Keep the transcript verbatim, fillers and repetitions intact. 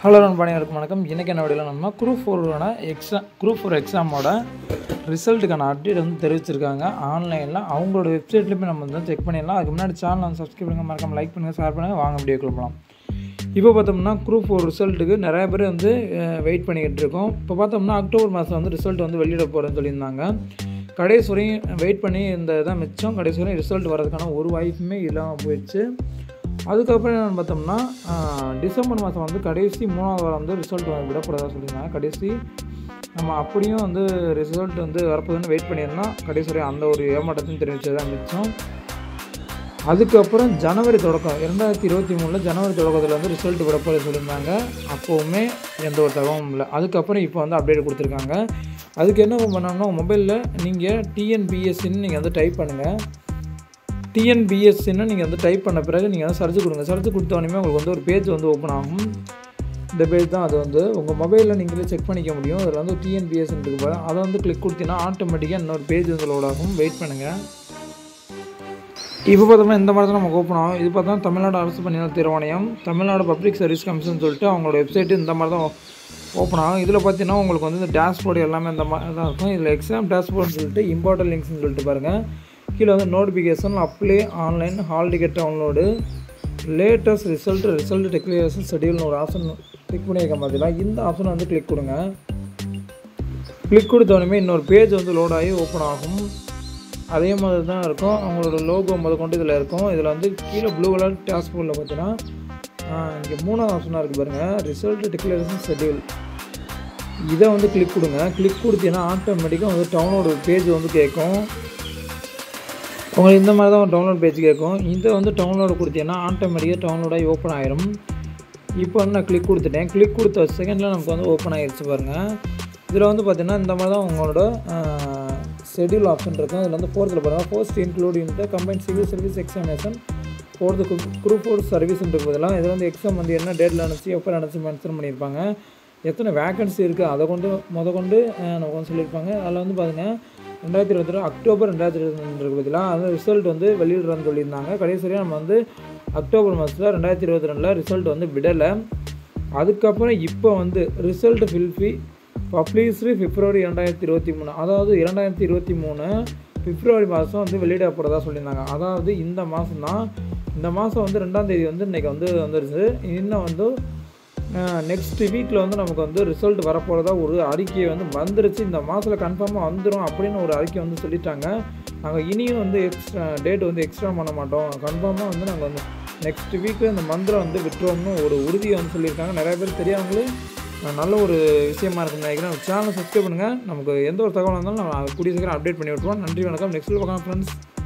Hello நண்பர்களே, அனைவருக்கும் வணக்கம். இன்றைக்கி என்ன வீடியோவில் நம்ம குரூப் ஃபோரோட எக்ஸாம் குரூப் ஃபோர் எக்ஸாமோட ரிசல்ட்டுக்கான அப்டேட் வந்து தெரிவிச்சிருக்காங்க ஆன்லைனில். அவங்களோட வெப்சைட்லேயும் போய் நம்ம வந்து செக் பண்ணிடலாம். அதுக்கு முன்னாடி சேனல் வந்து சப்ஸ்கிரைப் பண்ணுங்கள், மறக்காம லைக் பண்ணுங்கள், ஷேர் பண்ணுங்கள். வாங்க வீடியோ கிளம்பலாம். இப்போ பார்த்தோம்னா குரூப் ஃபோர் ரிசல்ட்டுக்கு நிறைய பேர் வந்து வெயிட் பண்ணிக்கிட்டு இருக்கோம். இப்போ பார்த்தோம்னா அக்டோபர் மாதம் வந்து ரிசல்ட் வந்து வெளியிட போகிறேன்னு சொல்லியிருந்தாங்க. கடைசி வரையும் வெயிட் பண்ணி இந்த இதான் மிச்சம். கடைசி வரையும் ரிசல்ட் வரதுக்கான ஒரு வாய்ப்புமே இல்லாமல் போயிடுச்சு. அதுக்கப்புறம் என்னென்னு பார்த்தோம்னா டிசம்பர் மாதம் வந்து கடைசி மூணாவது வாரம் வந்து ரிசல்ட் விடக்கூடாதா சொல்லியிருந்தாங்க. கடைசி நம்ம அப்படியும் வந்து ரிசல்ட் வந்து வரப்போதுன்னு வெயிட் பண்ணியிருந்தோம். கடைசி வரையும் அந்த ஒரு ஏமாற்றத்தையும் தெரிவித்தது தான் மிச்சம். அதுக்கப்புறம் ஜனவரி தொடக்கம் இரண்டாயிரத்தி இருபத்தி மூணில் ஜனவரி தொடக்கத்தில் வந்து ரிசல்ட் விடப்போது சொல்லியிருந்தாங்க. அப்போவுமே எந்த ஒரு தகவலும் இல்லை. அதுக்கப்புறம் இப்போ வந்து அப்டேட் கொடுத்துருக்காங்க. அதுக்கு என்ன பண்ணோம்னா மொபைலில் நீங்கள் டிஎன்பிஎஸ்சின்னு நீங்கள் வந்து டைப் பண்ணுங்கள். டிஎன்பிஎஸ்சின்னு நீங்கள் வந்து டைப் பண்ண பிறகு நீங்கள் வந்து சர்ச் கொடுங்க. சர்ச் கொடுத்தோடனே உங்களுக்கு வந்து ஒரு பேஜ் வந்து ஓப்பன் ஆகும். இந்த பேஜ் தான் அது வந்து உங்கள் மொபைலில் நீங்களே செக் பண்ணிக்க முடியும். அதில் வந்து டிஎன்பிஎஸ்சின்னு இருக்கு பாருங்க. அதை வந்து கிளிக் கொடுத்தீங்கன்னா ஆட்டோமேட்டிக்காக இன்னொரு பேஜ் வந்து லோட் ஆகும். வெயிட் பண்ணுங்கள். இப்போ பார்த்தோம்னா இந்த மாதிரி தான் நமக்கு ஓப்பன் ஆகும். இது பார்த்தா தமிழ்நாடு அரசு பணியாளர் தேர்வாணையம், தமிழ்நாடு பப்ளிக் சர்வீஸ் கமிஷன் சொல்லிட்டு அவங்களோட வெப்சைட்டு இந்த மாதிரி தான் ஓப்பன் ஆகும். இதில் பார்த்தீங்கன்னா உங்களுக்கு வந்து இந்த டேஷ்போர்டு எல்லாமே இந்த மாதிரி தான் இருக்கும். இதில் எக்ஸாம் டேஷ்போர்டுன்னு சொல்லிட்டு இம்பார்ட்டன்ட் லிங்க்ஸ்னு சொல்லிட்டு பாருங்கள். கீழே வந்து notification, apply online, hall ticket download, latest result, result declaration ஷெடியூல்னு ஒரு ஆப்ஷன் கிளிக் பண்ணியிருக்க பார்த்தீங்களா. இந்த ஆப்ஷனை வந்து கிளிக் கொடுங்க. கிளிக் கொடுத்தோடனே இன்னொரு பேஜ் வந்து லோட் ஆகி ஓப்பன் ஆகும். அதே மாதிரி தான் இருக்கும். அவங்களோட லோகோ முத கொண்டு இதில் இருக்கும். இதில் வந்து கீழே ப்ளூ கலர் டேஷ்போர்டில் பார்த்தீங்கன்னா இங்கே மூணாவது ஆப்ஷனாக இருக்குது பாருங்கள், ரிசல்ட் டெக்ளரேஷன் ஷெடியூல். இதை வந்து கிளிக் கொடுங்க. கிளிக் கொடுத்தீங்கன்னா ஆட்டோமேட்டிக்காக வந்து டவுன்லோடு பேஜ் வந்து கேட்கும். உங்களுக்கு இந்த மாதிரி தான் ஒரு டவுன்லோட் பேஜ் கேட்கும். இதை வந்து டவுன்லோடு கொடுத்தீங்கன்னா ஆட்டோமேட்டிக்காக டவுன்லோட் ஆகி ஓப்பன் ஆகிரும். இப்போ வந்து நான் கிளிக் கொடுத்துட்டேன். கிளிக் கொடுத்த செகண்டில் நமக்கு வந்து ஓப்பன் ஆகிடுச்சு பாருங்கள். இதில் வந்து பார்த்திங்கன்னா இந்த மாதிரி தான் உங்களோட ஷெடியூல் ஆப்ஷன் இருக்கும். இதில் வந்து ஃபோர்த்தில் பாருங்கள், first include in the combined civil service examination fourth group four சர்வீஸ்ன்னு இருக்கும்போதெல்லாம் இதில் வந்து எக்ஸாம் வந்து என்ன டேட்டில் நினச்சி எப்போ நினச்சி மென்ஷன் பண்ணியிருப்பாங்க. எத்தனை வேக்கன்சி இருக்குது அதை கொண்டு முத கொண்டு நமக்கு வந்து சொல்லியிருப்பாங்க. அதில் வந்து பார்த்திங்கன்னா ரெண்டாயிரத்தி இருபத்தி ரெண்டு அக்டோபர் ரெண்டாயிரத்தி இருபத்தி ரெண்டு இருக்குது பார்த்தீங்களா. அந்த ரிசல்ட் வந்து வெளியிடுறன்னு சொல்லியிருந்தாங்க. கடைசியாக நம்ம வந்து அக்டோபர் மாதத்தில் ரெண்டாயிரத்தி இருபத்தி ரெண்டில் ரிசல்ட் வந்து விடலை. அதுக்கப்புறம் இப்போ வந்து ரிசல்ட் ஃபில்ஃபி பப்ளிஷ்டு பிப்ரவரி இரண்டாயிரத்தி இருபத்தி மூணு அதாவது இரண்டாயிரத்தி இருபத்தி மூணு பிப்ரவரி மாதம் வந்து வெளியிடப்படுறதா சொல்லியிருந்தாங்க. அதாவது இந்த மாதம் தான். இந்த மாதம் வந்து ரெண்டாம் தேதி வந்து இன்றைக்கி வந்து வந்துருச்சு. இன்னும் வந்து நெக்ஸ்ட் வீக்கில் வந்து நமக்கு வந்து ரிசல்ட் வரப்போகிறதா ஒரு அறிக்கை வந்து வந்துருச்சு. இந்த மாதத்தில் கன்ஃபார்மாக வந்துடும் அப்படின்னு ஒரு அறிக்கை வந்து சொல்லிட்டாங்க. நாங்கள் இனியும் வந்து எக்ஸ்ட்ரா டேட் வந்து எக்ஸ்ட்ரா பண்ண மாட்டோம், கன்ஃபார்மாக வந்து நாங்கள் வந்து நெக்ஸ்ட் வீக்கில் இந்த மந்திரம் வந்து விட்டுருவோம்னு ஒரு உறுதியை வந்து சொல்லியிருக்காங்க. நிறைய பேர் தெரியாமலே நல்ல ஒரு விஷயமா இருக்குன்னு நினைக்கிறேன். சேனலை சப்ஸ்கிரைப் பண்ணுங்கள். நமக்கு எந்த ஒரு தகவலாக இருந்தாலும் நம்ம கூடிய சீக்கிரம் அப்டேட் பண்ணி விட்டுருவோம். நன்றி, வணக்கம். நெக்ஸ்ட் பார்க்கலாம் ஃப்ரெண்ட்ஸ்.